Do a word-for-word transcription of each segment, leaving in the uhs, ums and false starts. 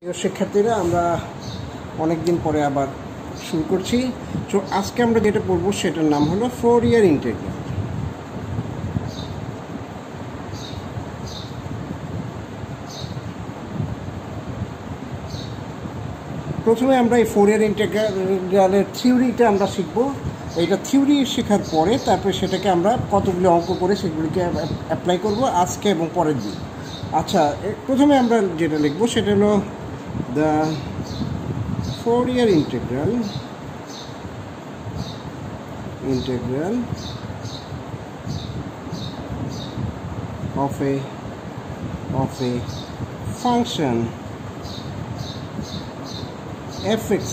প্রিয় শিক্ষার্থীরা, আমরা অনেক দিন পরে আবার শুরু করছি। তো আজকে আমরা যেটা পড়ব সেটার নাম হলো ফোরিয়ার ইন্টিগ্রাল। প্রথমে আমরা এই ফোরিয়ার ইন্টিগ্রালের থিওরিটা আমরা শিখব। এইটা থিওরি শেখার পরে তারপরে সেটাকে আমরা কতগুলো অঙ্ক করে সেগুলিকে অ্যাপ্লাই করব আজকে এবং পরের দিন। আচ্ছা, প্রথমে আমরা যেটা লিখব সেটা হলো the Fourier integral integral of a of a function fx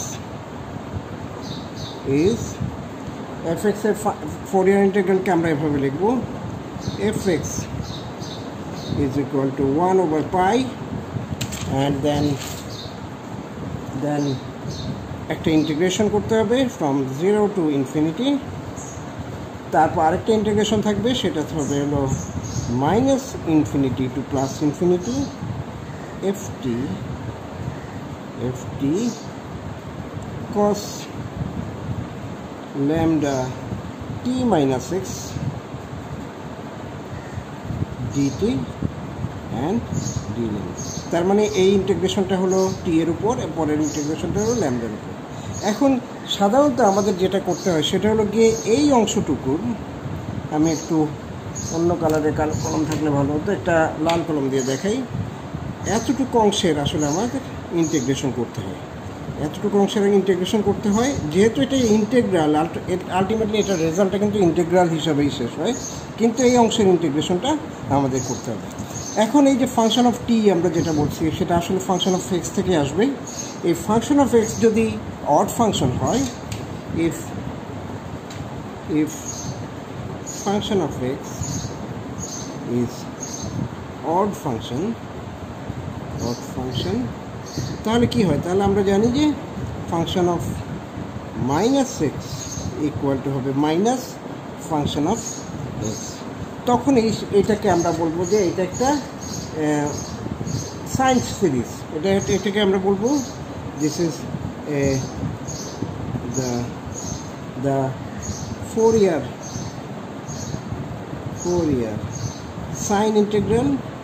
is fx এর Fourier integral কে আমরা এভাবে লিখব fx is equal to one over pi and then then একটা ইন্টিগ্রেশন করতে হবে ফ্রম জিরো টু ইনফিনিটি। তারপর আরেকটা ইন্টিগ্রেশন থাকবে, সেটা হবে হলো minus infinity to plus infinity f t f t cos lambda t minus x dt and d lambda. তার মানে এই ইন্টিগ্রেশনটা হলো টি এর উপর, পরের ইন্টিগ্রেশনটা হলো ল্যামডার উপর। এখন সাধারণত আমাদের যেটা করতে হয় সেটা হলো গিয়ে এই অংশটুকুর, আমি একটু অন্য কালারের কালো কলম থাকলে ভালো হতো, একটা লাল কলম দিয়ে দেখাই। এতটুকু অংশের আসলে আমাদের ইন্টিগ্রেশন করতে হয়, এতটুকু অংশের ইন্টিগ্রেশন করতে হয়। যেহেতু এটা ইন্টিগ্রাল, আলটিমেটলি এটা রেজাল্টটা কিন্তু ইন্টিগ্রাল হিসাবেই শেষ হয়, কিন্তু এই অংশের ইন্টিগ্রেশনটা আমাদের করতে হবে। এখন এই যে ফাংশন অফ টি আমরা যেটা বলছি সেটা আসলে ফাংশন অফ এক্স থেকে আসবে। এই ফাংশন অফ এক্স যদি অড ফাংশন হয়, if if function of x is odd function odd function তাহলে কি হয়? তাহলে আমরা জানি যে function of minus x equal to হবে মাইনাস ফাংশন অফ এক্স। তখন এই এটাকে আমরা বলবো যে এটা একটা সাইন সিরিজ। এটা এটাকে আমরা বলবো this is the the Fourier Fourier sine integral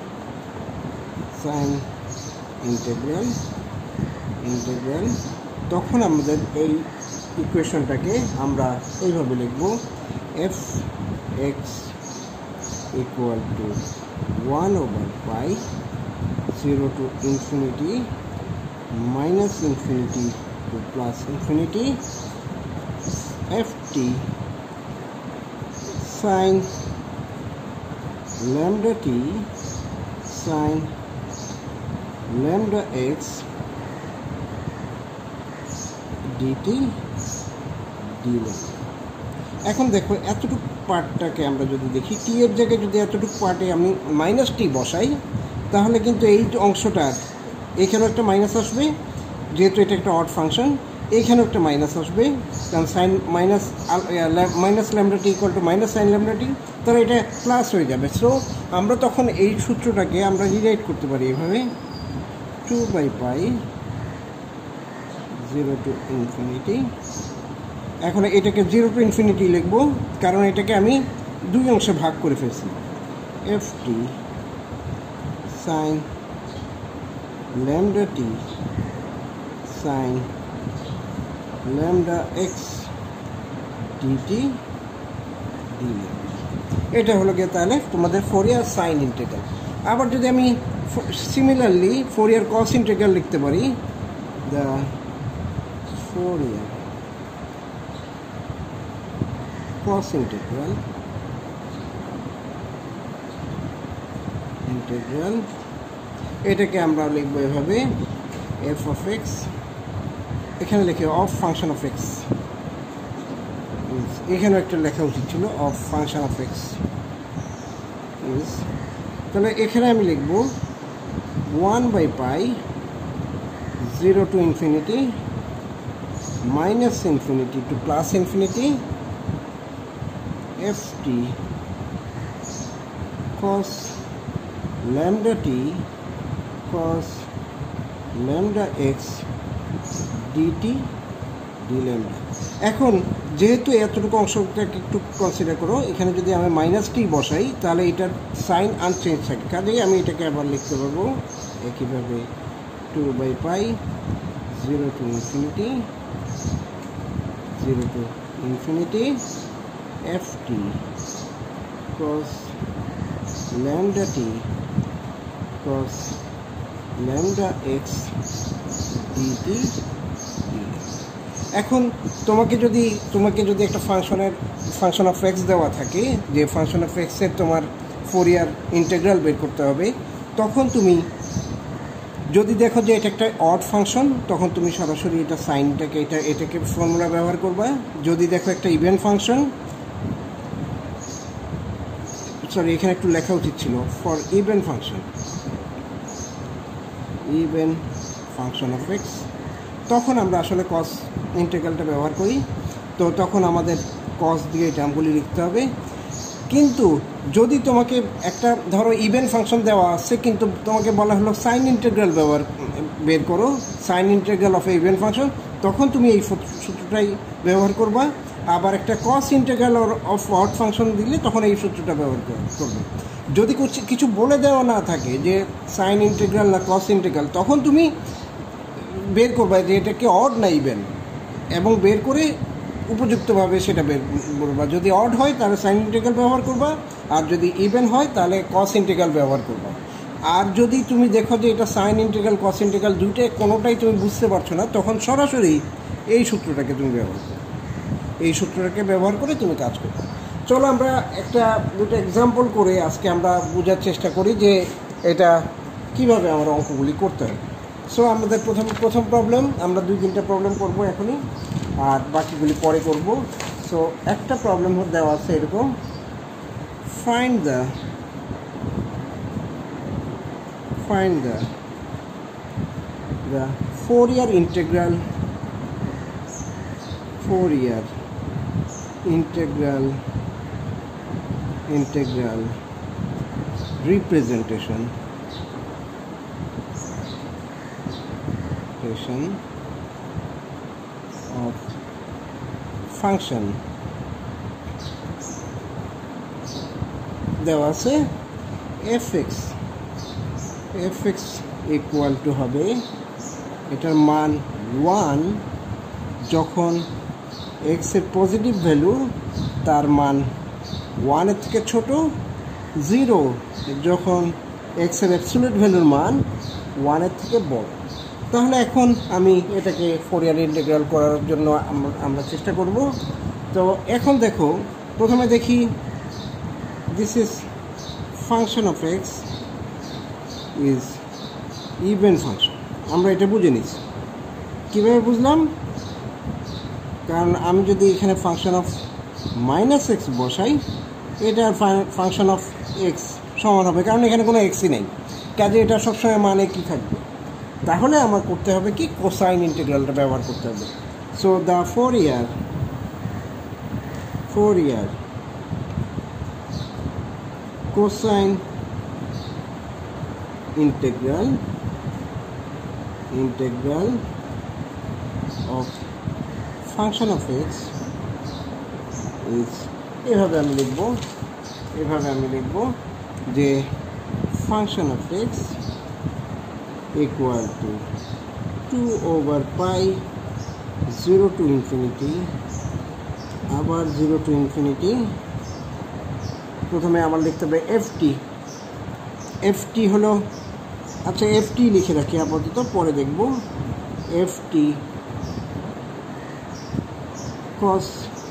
sine integral integral তখন আমাদের এই ইকুয়েশনটাকে আমরা এইভাবে লিখব f x equal to one over pi zero to infinity minus infinity to plus infinity ft sin lambda t sin lambda x dt d. এখন দেখো এতটুকু পার্টটাকে আমরা যদি দেখি, টি এর জায়গায় যদি এতটুকু পার্টে আমি মাইনাস টি বসাই তাহলে কিন্তু এই অংশটার এইখানেও একটা মাইনাস আসবে, যেহেতু এটা একটা অড ফাংশন। এইখানেও একটা মাইনাস আসবে, কারণ sine minus minus lambda t equal to minus sine lambda t, তাহলে এটা প্লাস হয়ে যাবে। সো আমরা তখন এই সূত্রটাকে আমরা রিরাইট করতে পারি এভাবে two by pi zero to infinity. এখন এটাকে জিরো টু ইনফিনিটি লিখবো, কারণ এটাকে আমি দুই অংশে ভাগ করে ফেলছি। F t sine lambda t sine lambda x dt d. এটা হলো গিয়ে তাহলে তোমাদের ফোরিয়ার সাইন ইন্টিগ্রাল। আবার যদি আমি সিমিলারলি ফোরিয়ার কস ইন্টিগ্রাল লিখতে পারি, the Fourier cos integral integral এটাকে আমরা লিখবো এভাবে f of x, এখানে লিখে অফ ফাংশন অফ x, এখানেও একটা লেখা উচিত ছিল of function of x is, তাহলে এখানে আমি লিখবো one by pi zero to infinity minus infinity to plus infinity ft cos lambda t cos lambda x dt d lambda. এখন যেহেতু এতটুকু অংশটাকে একটু কনসিডার করো, এখানে যদি আমি মাইনাস টি বসাই তাহলে এটার সাইন আনচেঞ্জ থাকে, কাজেই আমি এটাকে আবার লিখতে পারবো একইভাবে two by pi zero to infinity zero to infinity f t cos lambda t cos lambda x dt dx। এখন তোমাকে যদি তোমাকে যদি একটা ফাংশনের ফাংশন অফ এক্স দেওয়া থাকে, যে ফাংশন অফ এক্সের তোমার ফোরিয়ার ইন্টিগ্রাল বের করতে হবে, তখন তুমি যদি দেখো যে এটা একটা অড ফাংশন, তখন তুমি সরাসরি এটা সাইনটাকে এটা এটাকে ফর্মুলা ব্যবহার করবা। যদি দেখো একটা ইভেন ফাংশন, সরি এখানে একটু লেখা উচিত ছিল, for even function even function of x, তখন আমরা আসলে কস ইন্টিগ্রালটা ব্যবহার করি। তো তখন আমাদের কস দিয়ে টার্মগুলি লিখতে হবে। কিন্তু যদি তোমাকে একটা ধরো ইভেন ফাংশন দেওয়া আছে, কিন্তু তোমাকে বলা হলো সাইন ইন্টিগ্রাল ব্যবহার বের করো, sine integral of even function, তখন তুমি এই সূত্রটাই ব্যবহার করবা। আবার একটা cos integral of odd function দিলে তখন এই সূত্রটা ব্যবহার করবে। যদি কিছু বলে দেওয়া না থাকে যে সাইন ইন্টিগ্রাল না কস ইন্টিগ্রাল, তখন তুমি বের করবা যে এটা কি অড না ইভেন, এবং বের করে উপযুক্তভাবে সেটা বের করবা। যদি অড হয় তাহলে সাইন ইন্টিগ্রাল ব্যবহার করবা, আর যদি ইভেন হয় তাহলে কস ইন্টিগ্রাল ব্যবহার করবা। আর যদি তুমি দেখো যে এটা সাইন ইন্টিগ্রাল কস ইন্টিগ্রাল দুইটাই কোনোটাই তুমি বুঝতে পারছো না, তখন সরাসরি এই সূত্রটাকে তুমি ব্যবহার করো, এই সূত্রটাকে ব্যবহার করে তুমি কাজ করবে। চলো আমরা একটা দুটো এক্সাম্পল করে আজকে আমরা বোঝার চেষ্টা করি যে এটা কিভাবে আমরা অঙ্কগুলি করতে হয়। সো আমাদের প্রথম প্রথম প্রবলেম, আমরা দুই তিনটা প্রবলেম করবো এখনই, আর বাকিগুলি পরে করব। সো একটা প্রবলেম দেওয়া আছে এরকম, find the find the the Fourier integral Fourier integral integral representation of function দেওয়া আছে fx fx equal to হবে এটার মান ওয়ান যখন x এর পজিটিভ ভ্যালু তার মান ওয়ানের থেকে ছোট, জিরো যখন x এর অ্যাবসলিউট ভ্যালুর মান ওয়ানের থেকে বড়। তাহলে এখন আমি এটাকে ফোরিয়ার ইন্টিগ্রাল করার জন্য আমরা চেষ্টা করব। তো এখন দেখো, প্রথমে দেখি this is function of x is even function. আমরা এটা বুঝে নিচ্ছি। কীভাবে বুঝলাম? কারণ আমি যদি এখানে ফাংশন অফ মাইনাস এক্স বসাই, এটার ফাংশন অফ এক্স সমান হবে, কারণ এখানে কোনো এক্সই নেই, কাজে এটা সবসময় মানে কি থাকবে। তাহলে আমার করতে হবে কি, কোসাইন ইন্টিগ্রালটা ব্যবহার করতে হবে। So the Fourier Fourier cosine integral integral of function of x is, এভাবে আমি লিখব এভাবে আমি লিখব যে function of x equal to two over pi zero to infinity, আবার জিরো টু ইনফিনিটি। প্রথমে আমার লিখতে হবে এফ টি। এফ টি হলো, আচ্ছা এফ টি লিখে রাখি আপাতত, পরে দেখব। F t cos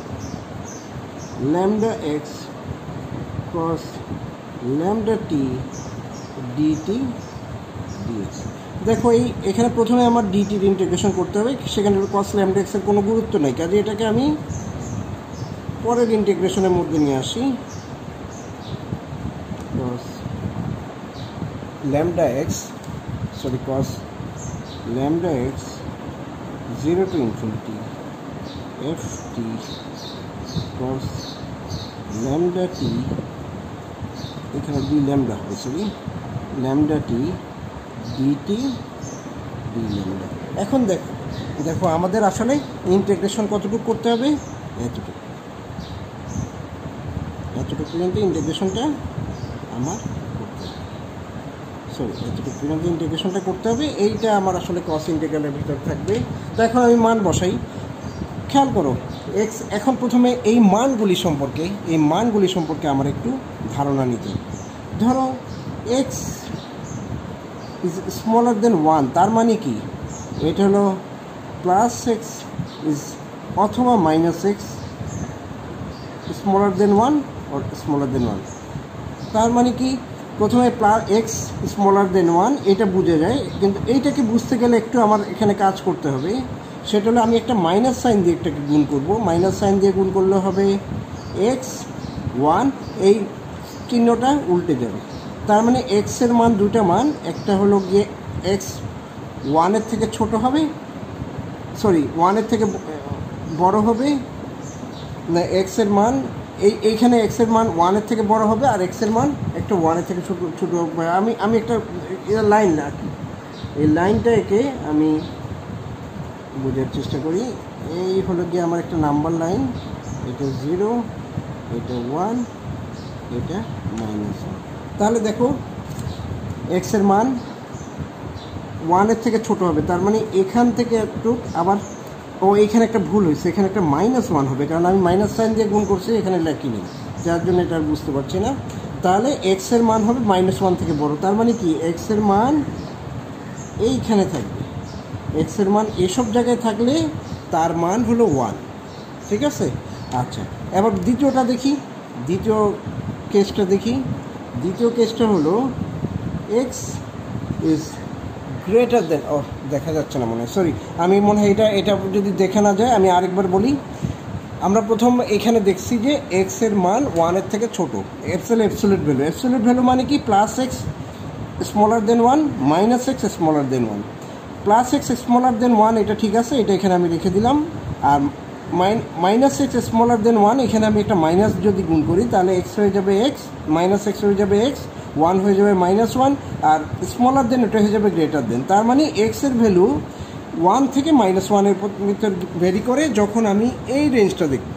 lambda x cos lambda t dt dx। দেখো এই এখানে প্রথমে আমার ডিটির ইন্টিগ্রেশন করতে হবে, সেখানে cos lambda x এর কোনো গুরুত্ব নেই, কাজে এটাকে আমি পরের ইন্টিগ্রেশনের মধ্যে নিয়ে আসি। cos lambda x sorry cos lambda x zero to infinity f t cos lambda t, এখানে দুই ল্যামডা হবে, sorry lambda t dt d lambda. এখন দেখো দেখো আমাদের আসলে ইন্টিগ্রেশন কতটুকু করতে হবে, এতটুকু এতটুকু পর্যন্ত ইন্টিগ্রেশনটা আমার করতে হবে, সরি এতটুকু পর্যন্ত ইন্টিগ্রেশনটা করতে হবে। এইটা আমার আসলে কস ইন্টিগ্রালের ভিতর থাকবে। তো এখন আমি মান বসাই, খেয়াল করো এক্স। এখন প্রথমে এই মানগুলি সম্পর্কে এই মানগুলি সম্পর্কে আমার একটু ধারণা নিতে। ধরো x is smaller than one, তার মানে কি এটা হলো প্লাস এক্স ইজ অথবা minus x smaller than one or smaller than one. তার মানে কি প্রথমে plus x smaller than one এটা বুঝে যায়, কিন্তু এইটাকে বুঝতে গেলে একটু আমার এখানে কাজ করতে হবে। সেটা হলো আমি একটা মাইনাস সাইন দিয়ে একটাকে গুণ করব, মাইনাস সাইন দিয়ে গুণ করলে হবে এক্স ওয়ান, এই চিহ্নটা উল্টে যাবে। তার মানে এক্সের মান দুটা মান, একটা হলো গিয়ে এক্স ওয়ানের থেকে ছোট হবে, সরি ওয়ানের থেকে বড় হবে, না এক্সের মান এই এইখানে এক্সের মান ওয়ানের থেকে বড় হবে আর এক্সের মান একটা ওয়ানের থেকে ছোটো ছোটো হবে। আমি আমি একটা লাইন না কি এই লাইনটা এঁকে আমি বোঝার চেষ্টা করি। এই হলো গিয়ে আমার একটা নাম্বার লাইন, এটা জিরো, এটা ওয়ান, এটা মাইনাস ওয়ান। তাহলে দেখো এক্সের মান ওয়ানের থেকে ছোট হবে, তার মানে এখান থেকে একটু আবার ও এইখানে একটা ভুল হয়েছে, এখানে একটা মাইনাস ওয়ান হবে, কারণ আমি মাইনাস সাইন দিয়ে গুণ করছি, এখানে লেখি নেই, যার জন্য এটা আর বুঝতে পারছি না। তাহলে এক্সের মান হবে মাইনাস ওয়ান থেকে বড়, তার মানে কি এক্সের মান এইখানে থাকবে, এক্সের মান এসব জায়গায় থাকলে তার মান হলো ওয়ান, ঠিক আছে। আচ্ছা এবার দ্বিতীয়টা দেখি, দ্বিতীয় কেসটা দেখি। দ্বিতীয় কেসটা হলো এক্স ইজ গ্রেটার দেন, ও দেখা যাচ্ছে না মনে হয়, সরি আমি মনে হয় এটা এটা যদি দেখা না যায় আমি আরেকবার বলি। আমরা প্রথম এখানে দেখছি যে এক্সের মান ওয়ানের থেকে ছোটো, এপসেল অ্যাবসলিউট ভ্যালু, অ্যাবসলিউট ভ্যালু মানে কি plus x smaller than one minus x smaller than one. Plus x smaller than one এটা ঠিক আছে, এটা এখানে আমি রেখে দিলাম। আর minus x smaller than one, এখানে আমি একটা মাইনাস যদি গুণ করি তাহলে এক্স হয়ে যাবে এক্স, মাইনাস এক্স হয়ে যাবে এক্স, ওয়ান হয়ে যাবে মাইনাস ওয়ান, আর স্মলার দেন এটা হয়ে যাবে গ্রেটার দেন। তার মানে এক্সের ভ্যালু ওয়ান থেকে মাইনাস ওয়ানের ভিতর ভ্যারি করে যখন আমি এই রেঞ্জটা দেখি।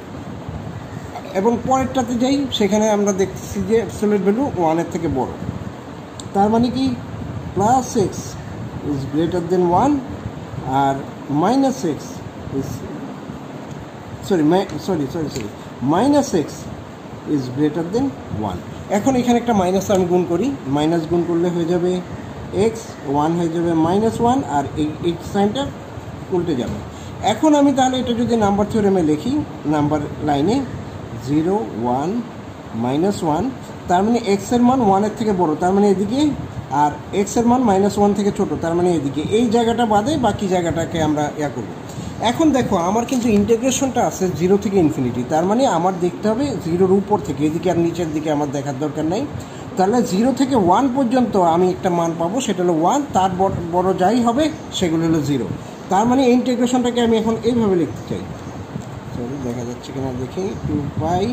এবং পরেরটাতে যাই, সেখানে আমরা দেখছি যে অ্যাবসলিউট ভ্যালু ওয়ানের থেকে বড়, তার মানে কি plus x is greater than one আর minus x is sorry sorry sorry sorry minus x is greater than one. এখন এখানে একটা মাইনাস আমি গুণ করি, মাইনাস গুণ করলে হয়ে যাবে এক্স, ওয়ান হয়ে যাবে মাইনাস ওয়ান, আর এই এই সাইনটা উল্টে যাবে। এখন আমি তাহলে এটা যদি নাম্বার থিওরেমে লিখি, নাম্বার লাইনে জিরো ওয়ান মাইনাস ওয়ান, তার মানে এক্সের মান ওয়ানের থেকে বড়, তার মানে এদিকে, আর এক্সের মান মাইনাস ওয়ান থেকে ছোটো, তার মানে এদিকে। এই জায়গাটা বাদে বাকি জায়গাটাকে আমরা ইয়া করব। এখন দেখো আমার কিন্তু ইন্টিগ্রেশনটা আছে জিরো থেকে ইনফিনিটি, তার মানে আমার দেখতে হবে জিরোর উপর থেকে, এদিকে আর নিচের দিকে আমার দেখার দরকার নেই। তাহলে জিরো থেকে ওয়ান পর্যন্ত আমি একটা মান পাবো, সেটা হলো ওয়ান, তার বড় যাই হবে সেগুলো হলো জিরো। তার মানে এই ইন্টিগ্রেশনটাকে আমি এখন এইভাবে লিখতে চাই, সরি দেখা যাচ্ছে কিনা দেখি, two pi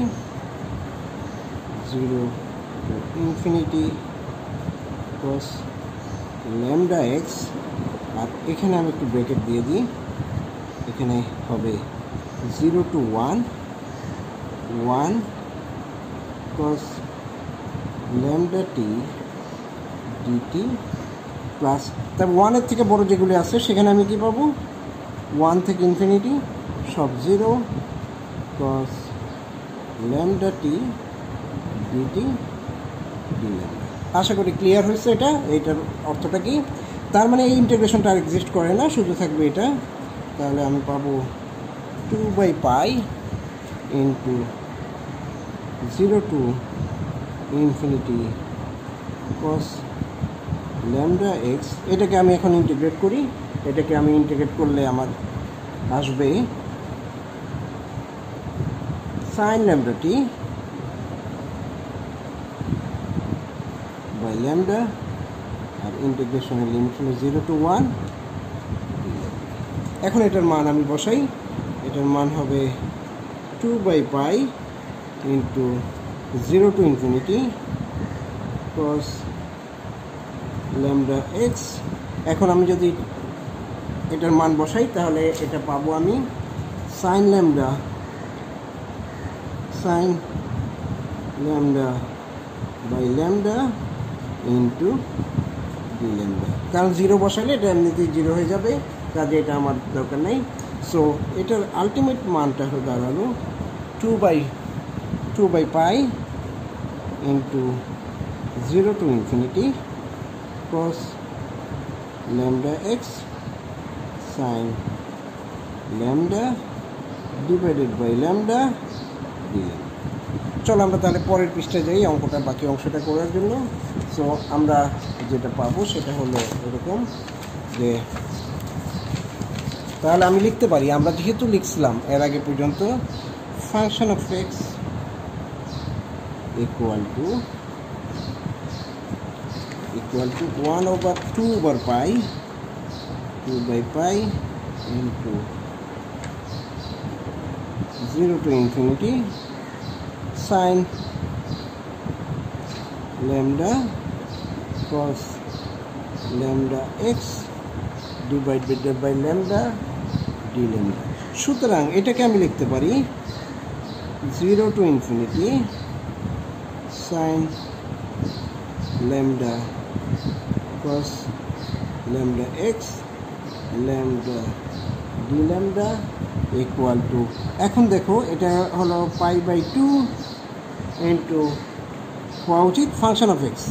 zero infinity cos lambda x, আর এখানে আমি একটু ব্রেকেট দিয়ে দিই, এখানে হবে zero to one one cos lambda t dt plus, তারপর ওয়ানের থেকে বড় যেগুলি আছে সেখানে আমি কি পাবো, ওয়ান থেকে ইনফিনিটি সব zero cos lambda t dt d lambda. আশা করি ক্লিয়ার হয়েছে এটা, এইটার অর্থটা কি। তার মানে এই ইন্টিগ্রেশনটা আর এক্সিস্ট করে না, শুধু থাকবে এটা। তাহলে আমি পাবো two by pi into zero to infinity cos lambda x. এটাকে আমি এখন ইন্টিগ্রেট করি, এটাকে আমি ইন্টিগ্রেট করলে আমার আসবে sine lambda t by lambda, আর ইন্টিগ্রেশনের লিমিট হলো জিরো টু ওয়ান। এখন এটার মান আমি বসাই, এটার মান হবে two by pi into zero to infinity cos lambda x. এখন আমি যদি এটার মান বসাই তাহলে এটা পাবো আমি sine lambda sine lambda by lambda into d lambda, কারণ জিরো বসালে এটা এমনিতেই জিরো হয়ে যাবে, কাজে এটা আমার দরকার নেই। সো এটার আলটিমেট মানটা হয়ে দাঁড়ালো two by two by pi into zero to infinity cos lambda x sin lambda divided by lambda dlambda। চলো আমরা তাহলে পরের পৃষ্ঠায় যাই অঙ্কটা, বাকি অংশটা করার জন্য। সো আমরা যেটা পাবো সেটা হলো এরকম যে, তাহলে আমি লিখতে পারি, আমরা যেহেতু লিখছিলাম এর আগে পর্যন্ত function of x equal to equal to one over two over pi two by pi into zero to infinity sin lambda cos lambda x divided by lambda d lambda। সুতরাং এটাকে আমি লিখতে পারি zero to infinity sin lambda cos lambda x lambda d lambda equal to, এখন দেখো এটা হলো পাই by two into হওয়া উচিত ফাংশন অফ এক্স।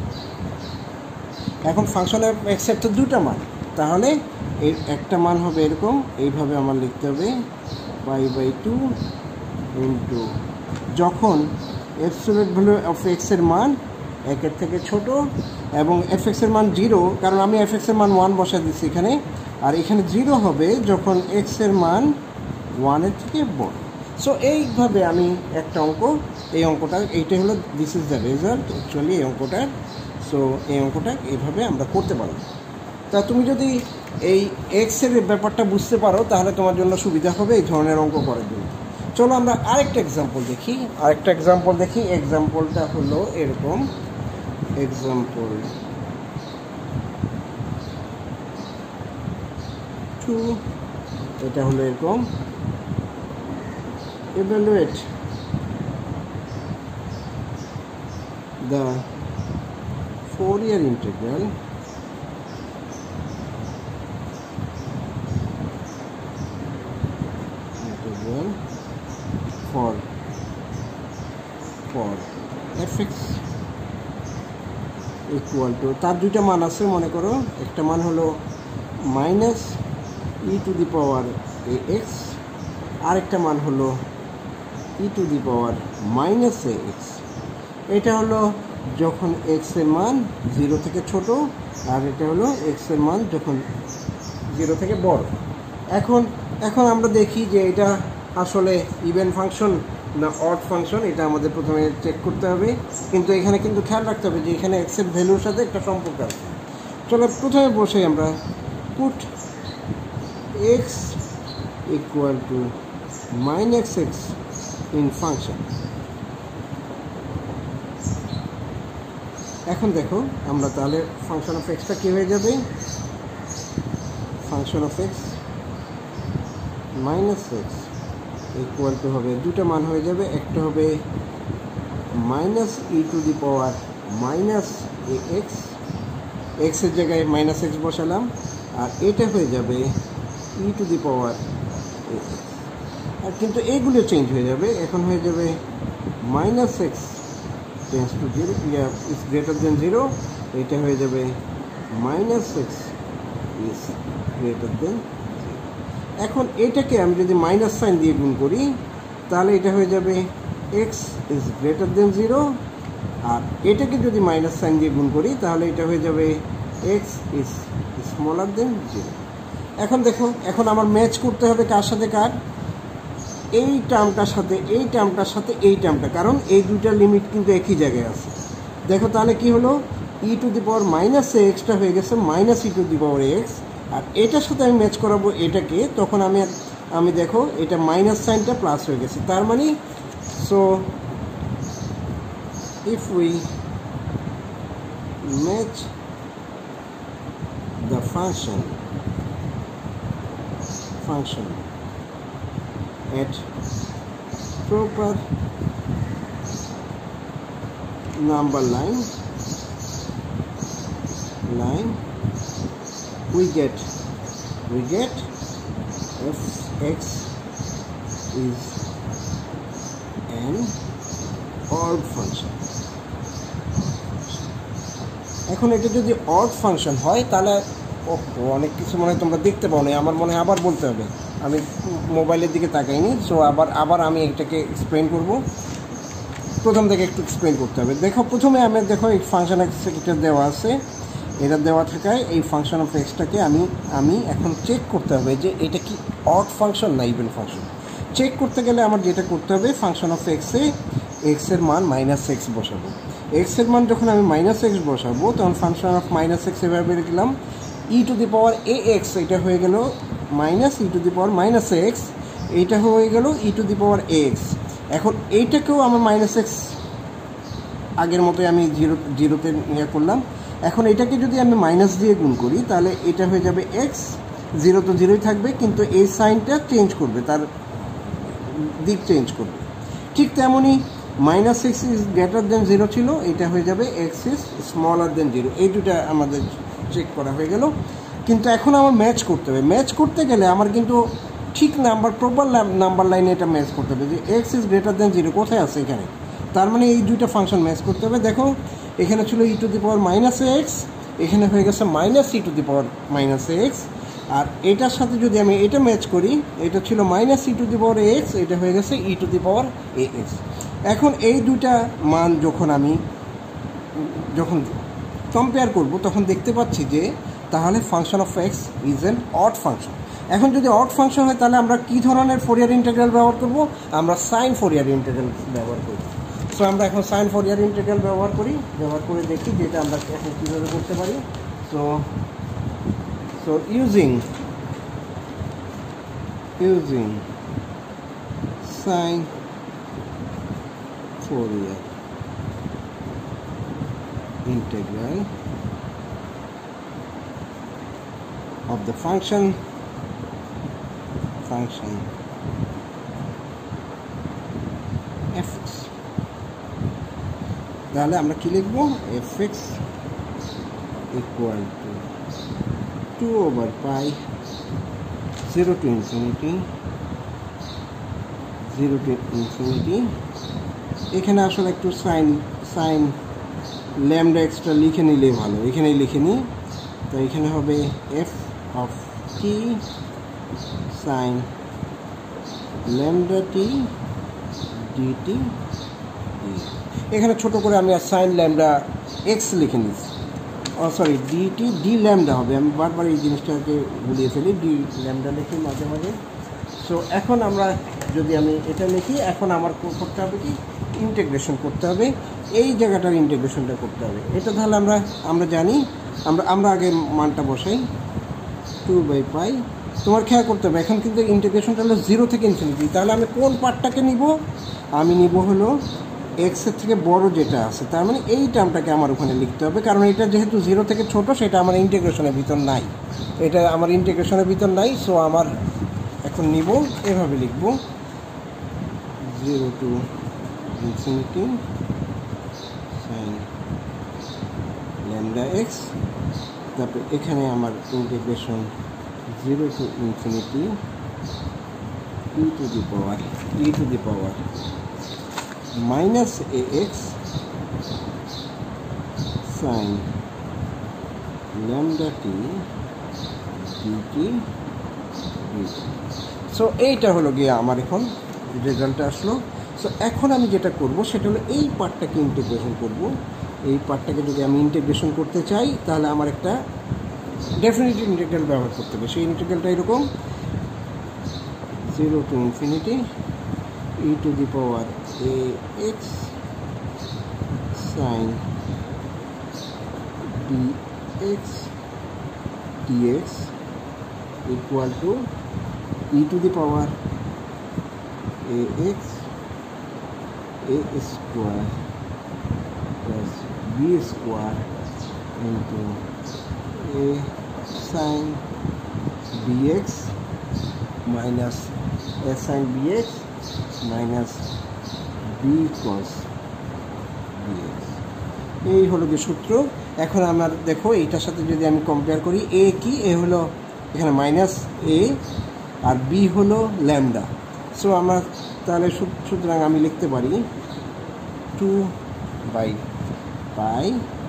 এখন ফাংশন অফ এক্সের তো দুটা মান, তাহলে এর একটা মান হবে এরকম, এইভাবে আমার লিখতে হবে পাই বাই টু ইন্টু, যখন অ্যাবসলিউট ভ্যালু অফ এক্সের মান একের থেকে ছোট এবং এফ এক্সের মান জিরো, কারণ আমি এফ এক্সের মান ওয়ান বসা দিচ্ছি এখানে, আর এখানে জিরো হবে যখন এক্সের মান ওয়ানের থেকে বড়। সো এইভাবে আমি একটা অঙ্ক, এই অঙ্কটা এইটাই হলো, this is the result actually এই অঙ্কটার। সো এই অঙ্কটা এইভাবে আমরা করতে পারব। তা তুমি যদি এই এক্সের ব্যাপারটা বুঝতে পারো তাহলে তোমার জন্য সুবিধা হবে এই ধরনের অঙ্ক করার জন্য। চলো আমরা আরেকটা এক্সাম্পল দেখি, আরেকটা এক্সাম্পল দেখি। এক্সাম্পলটা হলো এরকম, এক্সাম্পল টু, এটা হলো এরকম, evaluate the Fourier integral integral for for fx equal to, তার দুইটা মান আছে মনে করো, একটা মান হলো minus e to the power a x, আরেকটা মান হলো e to the power minus a x. এটা হলো যখন এক্সের মান জিরো থেকে ছোট, আর এটা হলো এক্সের মান যখন জিরো থেকে বড়। এখন এখন আমরা দেখি যে এটা আসলে ইভেন ফাংশন না অড ফাংশন, এটা আমাদের প্রথমে চেক করতে হবে। কিন্তু এখানে কিন্তু খেয়াল রাখতে হবে যে এখানে এক্সের ভ্যালুর সাথে একটা সম্পর্ক আছে। চলো প্রথমে বসে আমরা put x equal to minus x in function. এখন দেখো আমরা তাহলে ফাংশন অফ এক্সটা কী হয়ে যাবে, function of x minus x equal to হবে, দুটো মান হয়ে যাবে, একটা হবে minus e to the power minus a x, এক্সের জায়গায় মাইনাস এক্স বসালাম, আর এটা হয়ে যাবে ই to the power a x. আর কিন্তু এইগুলো চেঞ্জ হয়ে যাবে, এখন হয়ে যাবে minus x tends to zero is greater than zero, এটা হয়ে যাবে minus x is greater than. এখন এটাকে আমি যদি মাইনাস সাইন দিয়ে গুণ করি তাহলে এটা হয়ে যাবে x is greater than zero, আর এটাকে যদি মাইনাস সাইন দিয়ে গুণ করি তাহলে এটা হয়ে যাবে x is smaller than zero. এখন দেখো, এখন আমার ম্যাচ করতে হবে কার সাথে কার, এই টার্মটার সাথে এই টার্মটার সাথে এই টার্মটা, কারণ এই দুইটা লিমিট কিন্তু একই জায়গায় আছে। দেখো তাহলে কি হলো, e to the power minus a এক্সটা হয়ে গেছে minus e to the power x, আর এটার সাথে আমি ম্যাচ করাবো এটাকে, তখন আমি আমি দেখো এটা মাইনাস সাইনটা প্লাস হয়ে গেছে, তার মানে so if we match the function function at proper number line line we get we get f(x) is an odd function. এখন এটা যদি অড ফাংশন হয় তাহলে অনেক কিছু মনে হয় তোমরা দেখতে পাও না, আমার মনে হয় আবার বলতে হবে, আমি মোবাইলের দিকে তাকাইনি, সো আবার আবার আমি এটাকে এক্সপ্লেন করব, প্রথম থেকে একটু এক্সপ্লেন করতে হবে। দেখো প্রথমে আমি দেখো এই ফাংশন এক্স এটা দেওয়া আছে, এটা দেওয়া থাকায় এই ফাংশন অফ এক্সটাকে আমি আমি এখন চেক করতে হবে যে এটা কি অড ফাংশন না ইভেন ফাংশন। চেক করতে গেলে আমার যেটা করতে হবে ফাংশন অফ এক্সে এক্সের মান মাইনাস এক্স বসাবো। এক্সের মান যখন আমি মাইনাস এক্স বসাবো তখন ফাংশন অফ মাইনাস এক্স এভাবে লিখলাম ই to the power a x, এটা হয়ে গেল minus e to the power minus x, এইটা হয়ে গেল ই টু দি পাওয়ার এক্স। এখন এইটাকেও আমার মাইনাস এক্স আগের মতোই আমি জিরো জিরোতে ইয়ে করলাম। এখন এটাকে যদি আমি মাইনাস দিয়ে গুণ করি তাহলে এটা হয়ে যাবে এক্স, জিরো তো জিরোই থাকবে কিন্তু এই সাইনটা চেঞ্জ করবে, তার দিক চেঞ্জ করবে। ঠিক তেমনই minus x is greater than zero ছিল, এটা হয়ে যাবে x is smaller than zero. এই দুটা আমাদের চেক করা হয়ে গেল। কিন্তু এখন আমার ম্যাচ করতে হবে, ম্যাচ করতে গেলে আমার কিন্তু ঠিক নাম্বার প্রপার নাম্বার লাইনে এটা ম্যাচ করতে হবে যে x is greater than zero কোথায় আছে এখানে, তার মানে এই দুইটা ফাংশন ম্যাচ করতে হবে। দেখো এখানে ছিল e to the power minus x, এখানে হয়ে গেছে minus e to the power minus x, আর এটার সাথে যদি আমি এটা ম্যাচ করি এটা ছিল minus e to the power x, এটা হয়ে গেছে ই to the power a x. এখন এই দুইটা মান যখন আমি যখন কম্পেয়ার করব তখন দেখতে পাচ্ছি যে তাহলে function of x is an odd function. এখন যদি অড ফাংশন হয় তাহলে আমরা কী ধরনের ফোরিয়ার ইন্টিগ্রাল ব্যবহার করব? আমরা সাইন ফোরিয়ার ইন্টিগ্রাল ব্যবহার করব। সো আমরা এখন সাইন ফোরিয়ার ইন্টিগ্রাল ব্যবহার করি, ব্যবহার করে দেখি যেটা আমরা এখন কীভাবে করতে পারি। So so using using sine Fourier integral of the function function f(x) তাহলে আমরা কি লিখব? f(x) equal to two over pi zero to infinity zero to infinity। এখানে আসলে একটু সাইন সাইন ল্যামডা এক্সট্রা লিখে নিলে ভালো, এখানেই লিখে নিই। তো এখানে হবে f of t sine lambda t dt. এখানে ছোট করে আমি আর সাইন ল্যামডা এক্স লিখে নিচ্ছি, oh sorry dt d lambda হবে, আমি বারবার এই জিনিসটাকে ভুলিয়ে ফেলি, ডি ল্যামডা লিখি মাঝে মাঝে। সো এখন আমরা যদি আমি এটা লিখি এখন আমার করতে হবে কি ইন্টিগ্রেশন করতে হবে, এই জায়গাটার ইন্টিগ্রেশনটা করতে হবে। এটা তাহলে আমরা আমরা জানি আমরা আমরা আগে মানটা বসাই টু বাই পাই। তোমার খেয়াল করতে হবে এখন কিন্তু ইন্টিগ্রেশনটা হলো জিরো থেকে ইনফিনিটি, তাহলে আমি কোন পার্টটাকে নিব? আমি নিব হলো এক্সের থেকে বড় যেটা আছে, তার মানে এই টার্মটাকে আমার ওখানে লিখতে হবে, কারণ এটা যেহেতু জিরো থেকে ছোট সেটা আমার ইন্টিগ্রেশনের ভিতর নাই, এটা আমার ইন্টিগ্রেশনের ভিতর নাই। সো আমার এখন নিব এভাবে লিখব zero to infinity sine lambda x, তারপর এখানে আমার integration zero to infinity e to the power e to the power minus a x sine lambda t dt. So এইটা হলো গিয়ে আমার এখন রেজাল্টটা আসলো। সো এখন আমি যেটা করব সেটা হলো এই পার্টটাকে ইন্টিগ্রেশন করব। এই পার্টটাকে যদি আমি ইন্টিগ্রেশন করতে চাই তাহলে আমার একটা ডেফিনিট ইন্টিগ্রাল ব্যবহার করতে হবে। সেই ইন্টিগ্রালটা এরকম zero to infinity e to the power a x sine d x dx equal to e to the power a x a square plus b square into a sine dx minus a sine b x minus b cos b x. এই হলো কি সূত্র। এখন আমার দেখো এইটার সাথে যদি আমি কম্পেয়ার করি, এ কি, এ হলো এখানে মাইনাস এ আর বি হলো ল্যামডা। সো আমার তাহলে সুতরাং আমি লিখতে পারি two by pi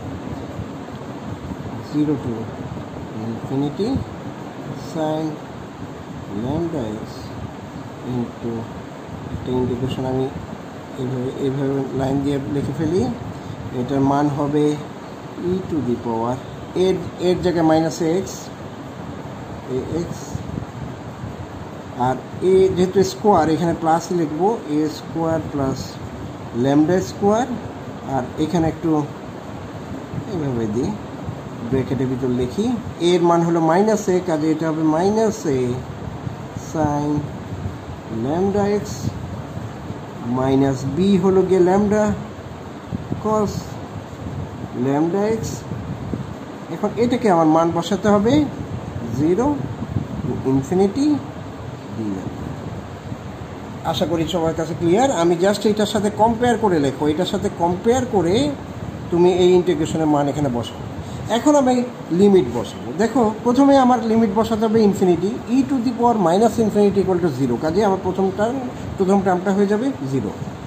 zero to infinity sine lambda x into একটা ইন্টিগ্রেশন আমি এইভাবে এইভাবে লাইন দিয়ে লিখে ফেলি। এটার মান হবে ই টু দি পাওয়ার এর এর জায়গায় মাইনাস এক্স এ এক্স, আর এ যেহেতু স্কোয়ার এখানে প্লাস লিখবো, a square plus lambda square, আর এখানে একটু এইভাবে দিই ব্র্যাকেটের ভিতর লিখি, এর মান হলো মাইনাস এ, কাজে এটা হবে minus a sine lambda x minus b হলো গিয়ে ল্যামডা কস ল্যামডা এক্স। এখন এটাকে আমার মান বসাতে হবে জিরো ইনফিনিটি ডি ল্যামডা। আশা করি সবার কাছে ক্লিয়ার। আমি জাস্ট এটার সাথে কম্পেয়ার করে লেখো, এটার সাথে কম্পেয়ার করে তুমি এই ইন্টিগ্রেশনের মান এখানে বসাবো। এখন আমি লিমিট বসাবো। দেখো প্রথমে আমার লিমিট বসাতে হবে infinity, e to the power minus infinity equal to zero, কাজে আমার প্রথম টার্ম প্রথম টার্মটা হয়ে যাবে zero,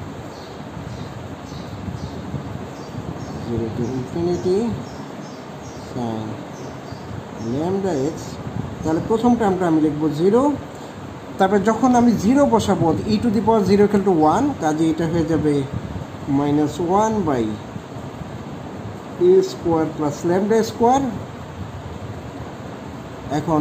zero to infinity sine lambda x. তাহলে প্রথম টার্মটা আমি লিখবো জিরো, তারপরে যখন আমি জিরো বসাবো e to the power zero equal to one, কাজে এটা হয়ে যাবে minus one by a square plus lambda square. এখন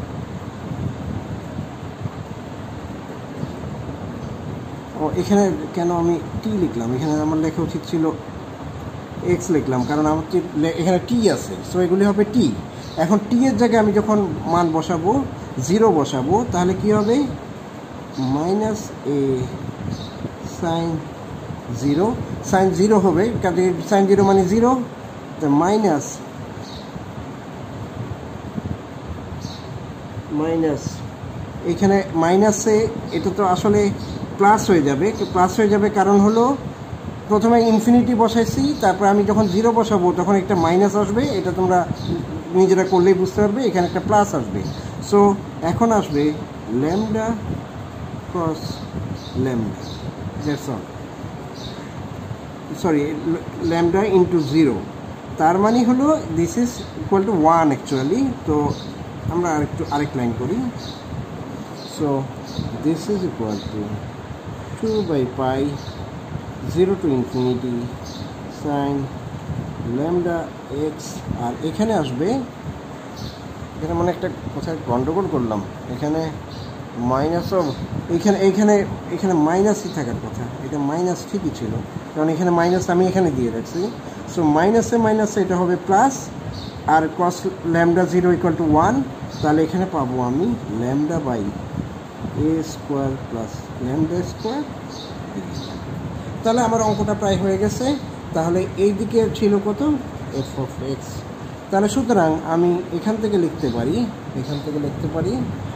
ও এখানে কেন আমি টি লিখলাম, এখানে আমার লেখা উচিত ছিল এক্স লিখলাম, কারণ আমার এখানে টি আছে, সো এগুলি হবে টি। এখন টি এর জায়গায় আমি যখন মান বসাবো জিরো বসাবো, তাহলে কি হবে minus a sine zero, sine zero হবে কাজে সাইন জিরো মানে জিরো, তো মাইনাস মাইনাস এখানে মাইনাসে এটা তো আসলে প্লাস হয়ে যাবে, প্লাস হয়ে যাবে কারণ হলো প্রথমে ইনফিনিটি বসাইছি, তারপর আমি যখন জিরো বসাবো তখন একটা মাইনাস আসবে, এটা তোমরা নিজেরা করলেই বুঝতে পারবে, এখানে একটা প্লাস আসবে। সো এখন আসবে lambda cross lambda, that's all, sorry lambda into zero, তার মানে হলো this is equal to one actually. তো আমরা আরেকটু আরেক লাইন করি। So this is equal to two by pi zero to infinity sine lambda x, আর এখানে আসবে, এখানে মানে একটা কোথায় গন্ডগোল করলাম, এখানে মাইনাস অফ এইখানে এইখানে এখানে মাইনাসই থাকার কথা, এটা মাইনাস ঠিকই ছিল কারণ এখানে মাইনাস আমি এখানে দিয়ে রাখছি। সো মাইনাসে মাইনাসে এটা হবে প্লাস, আর cos lambda zero equal to one, তাহলে এখানে পাবো আমি lambda by a square plus lambda square. তাহলে আমার অঙ্কটা প্রায় হয়ে গেছে। তাহলে এই দিকে ছিল কত এফ অফ এক্স, তাহলে সুতরাং আমি এখান থেকে লিখতে পারি এখান থেকে লিখতে পারি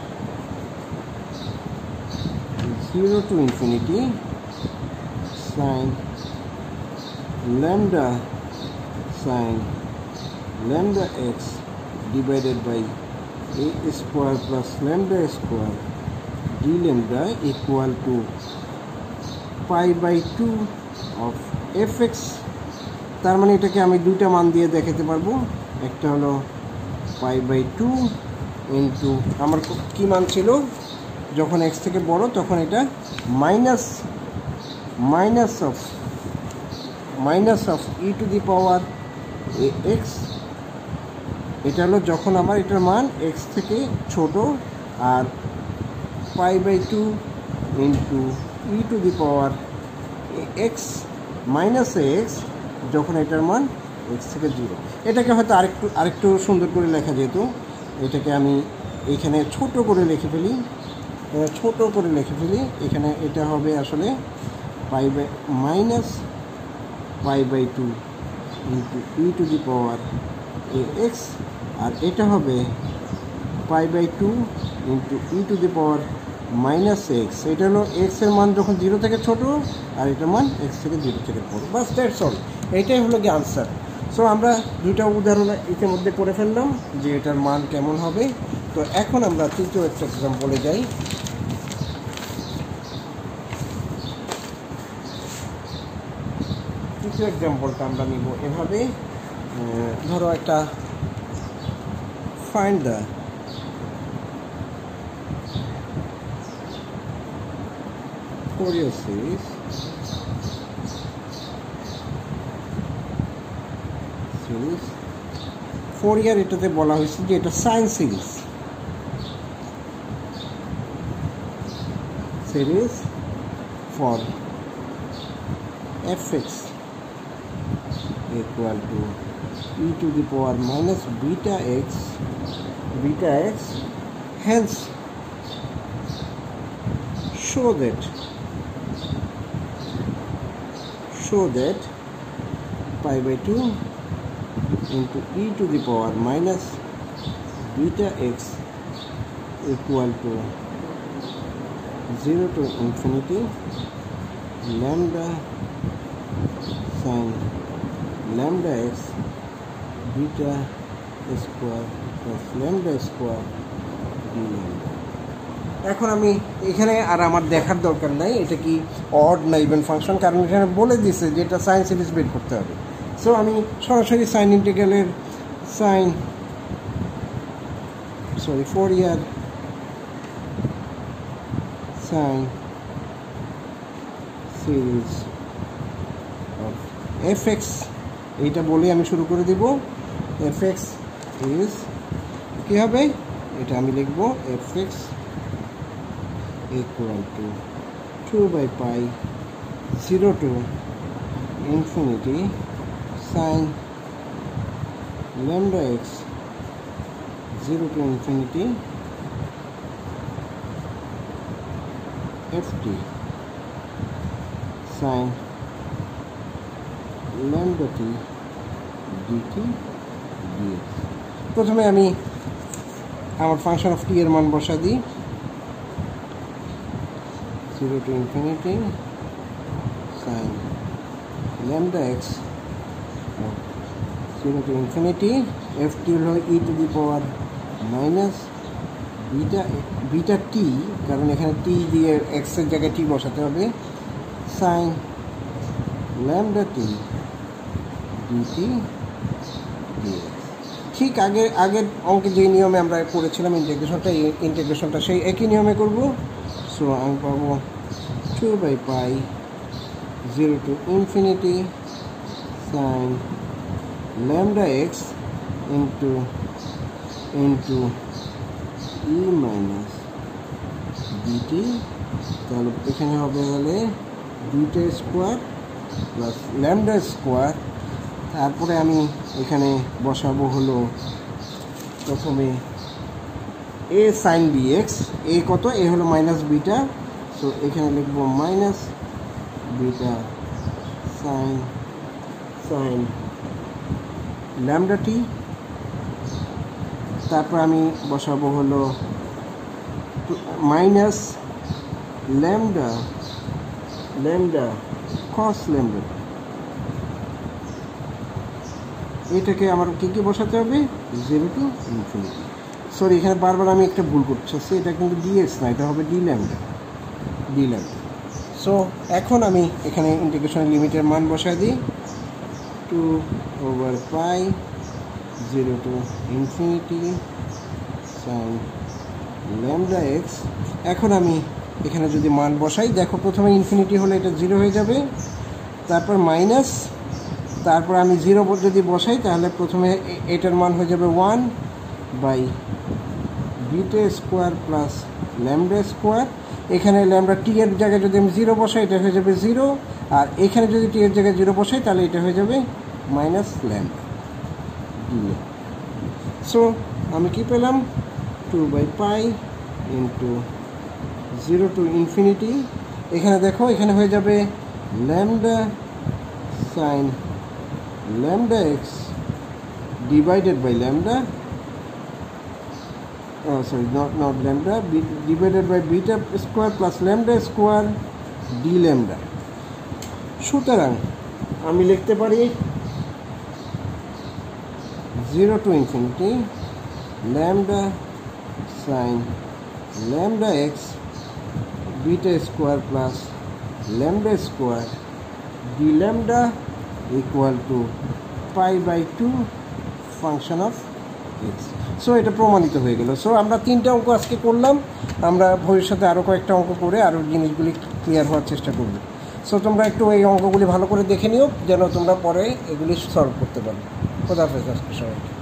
zero to infinity sine lambda sine lambda x divided by a square plus lambda square d lambda equal to pi by two of f x. তার মানে এটাকে আমি দুইটা মান দিয়ে দেখাতে পারবো, একটা হলো পাই বাই টু ইন্টু আমার কী মান ছিল যখন এক্স থেকে বড় তখন এটা minus minus of minus of e to the power a x, এটা হলো যখন আমার এটার মান এক্স থেকে ছোট, আর pi by two into e to the power x minus x যখন এটার মান এক্স থেকে জিরো। এটাকে হয়তো আরেকটু আরেকটু সুন্দর করে লেখা যেত, এটাকে আমি এখানে ছোট করে লিখে ফেলি ছোট করে লিখে ফেলি এখানে এটা হবে আসলে pi by minus pi by two into e to the power a x, আর এটা হবে pi by two into e to the power minus x. এটা হলো এক্সের মান যখন জিরো থেকে ছোটো, আর এটার মান এক্স থেকে জিরো থেকে বড়। বাস দ্যাটস অল, এইটাই হলো কি আনসার। সো আমরা দুইটা উদাহরণ ইতিমধ্যে করে ফেললাম যে এটার মান কেমন হবে। তো এখন আমরা তৃতীয় একটা এক্সাম্পলে যাই। তৃতীয় এক্সাম্পলটা আমরা নিব এভাবে, ধরো একটা find the Fourier series series Fourier এটাতে বলা হয়েছে যে এটা sine series series for fx equal to e to the power minus beta x beta x, hence show that show that pi by two into e to the power minus beta x equal to zero to infinity lambda sin lambda x beta square plus lambda square d lambda। এখন আমি এখানে আর আমার দেখার দরকার নাই এটা কি odd না ইভেন ফাংশন, কারণ এখানে বলে দিছে যে এটা সাইন সিরিজ বের করতে হবে। সো আমি সরাসরি সাইন ইন্টিগ্রালের sine sorry Fourier sine series of f x এইটা বলে আমি শুরু করে দিব। এফ এক্স ইজ কী হবে, এটা আমি লিখব f x equal to two by pi zero to infinity sin lambda x zero to infinity ft sin lambda t dt dx। প্রথমে আমি আমার ফাংশন অফ টি এর মান বসা দিই, zero to infinity sin lambda x zero to infinity ft হলো e to the power minus beta beta t, কারণ এখানে t দিয়ে x এর জায়গায় t বসাতে হবে, sin lambda t dt dx। ঠিক আগে আগের অঙ্কে যে নিয়মে আমরা করেছিলাম ইন্টিগ্রেশনটা, এই ইন্টিগ্রেশনটা সেই একই নিয়মে করব। সো আমি পাবো two by pi zero to infinity sin lambda x into into e minus dt, তাহলে এখানে হবে হলে beta square plus lambda square. তারপরে আমি এখানে বসাবো হলো প্রথমে এ সাইন ডিএক্স, এ কত, এ হলো মাইনাস বিটা, সো এখানে লিখবো minus beta sine sine lambda t. তারপর আমি বসাবো হলো minus lambda lambda cos lambda. এটাকে আমার কী কী বসাতে হবে, জিরো টু ইনফিনিটি। সরি এখানে বারবার আমি একটা ভুল করছি, এটা কিন্তু ডিএক্স না, এটা হবে d lambda d lambda. So এখন আমি এখানে ইন্টিগ্রেশন লিমিটের মান বসাই দিই, two over pi zero to infinity sine lambda x. এখন আমি এখানে যদি মান বসাই, দেখো প্রথমে ইনফিনিটি হলে এটা জিরো হয়ে যাবে, তারপর মাইনাস, তারপর আমি জিরো যদি বসাই তাহলে প্রথমে এটার মান হয়ে যাবে one by beta square plus lambda square. এখানে ল্যামডা টি এর জায়গায় যদি আমি জিরো বসাই এটা হয়ে যাবে জিরো, আর এখানে যদি টি এর জায়গায় জিরো বসাই তাহলে এটা হয়ে যাবে মাইনাস ল্যামডা ডি। সো আমি কি পেলাম, two by pi into zero to infinity, এখানে দেখো এখানে হয়ে যাবে lambda sine lambda x divided by lambda oh, sorry, not not lambda, b divided by beta square plus lambda square d lambda. সুতরাং আমি লিখতে পারি zero to infinity lambda sin lambda x beta square plus lambda square d lambda equal to pi by two function of x. So এটা প্রমাণিত হয়ে গেল. So আমরা তিনটা অঙ্ক আজকে করলাম. আমরা ভবিষ্যতে আরও কয়েকটা অঙ্ক করে আরও জিনিসগুলি ক্লিয়ার হওয়ার চেষ্টা করব. সো তোমরা একটু এই অঙ্কগুলি ভালো করে দেখে নিও যেন তোমরা পরে এগুলি সলভ করতে পারো. খোদা হাফেজ আজকে সবাইকে.